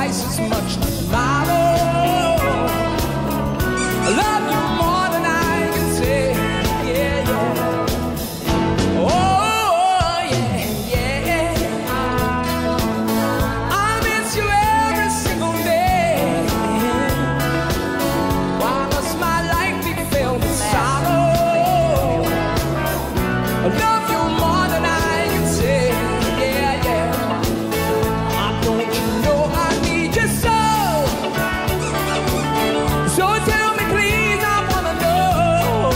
twice as much tomorrow. I love you more than I can say. Yeah, yeah. Oh, yeah, yeah. I miss you every single day. Why must my life be filled with sorrow? I love you more than I can say. Yeah, yeah. Don't you know I need you so? So tell me please, I wanna know.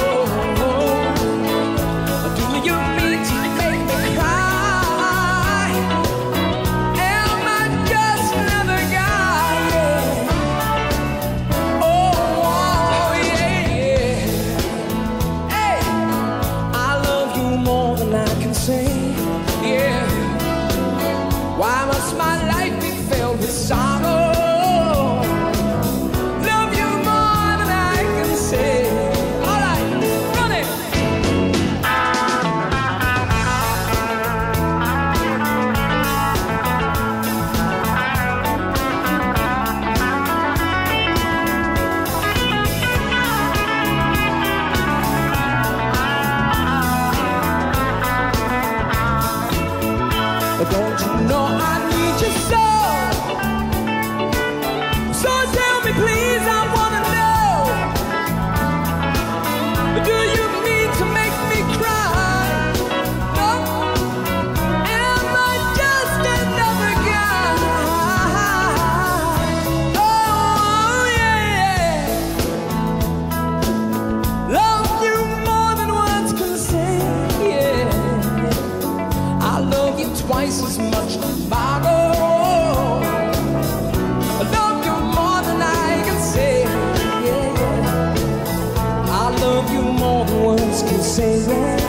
Do you mean to make me cry? Am I just another guy? Yeah. Oh, yeah, yeah. Hey, I love you more than I can say. Yeah. Why must my life be filled with sorrow? Love you more than I can say. All right, run it. Don't you know I need you so? So tell me please, I wanna know. Do you mean to make me cry? No? Am I just another guy? Oh, yeah. Love you more than words can say. Yeah. I love you twice as much tomorrow. I love you more than I can say. Yeah, yeah. I love you more than words can say. Yeah.